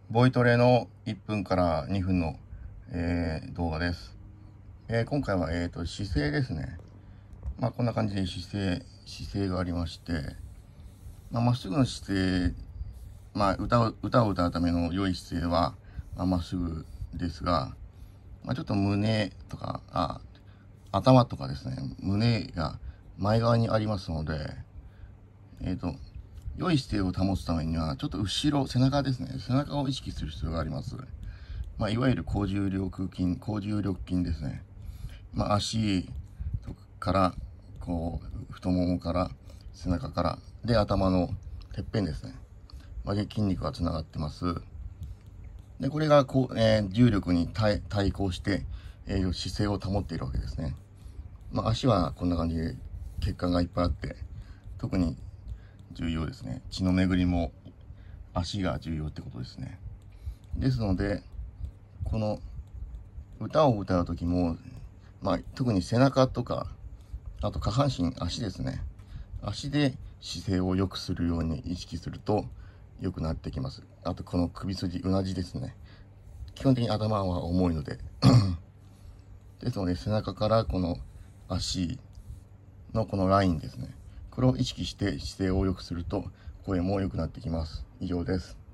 ボイトレの1分から2分の、動画です。今回は、姿勢ですね。こんな感じで姿勢がありまして、まっすぐの姿勢、歌を歌うための良い姿勢は、まっすぐですが、ちょっと胸とか、頭とかですね、胸が前側にありますので、良い姿勢を保つためには、ちょっと後ろ、背中ですね。背中を意識する必要があります。いわゆる高重力筋ですね。足から、太ももから、背中から、で、頭のてっぺんですね。で、筋肉がつながってます。で、これが重力に対抗して、姿勢を保っているわけですね。足はこんな感じで血管がいっぱいあって、特に重要ですね。血の巡りも足が重要ってことですね。ですので、この歌を歌う時も、特に背中とか、あと下半身、足ですね。足で姿勢を良くするように意識すると良くなってきます。あとこの首筋、うなじですね。基本的に頭は重いので。ですので背中からこの足のこのラインですね。これを意識して姿勢を良くすると声も良くなってきます。以上です。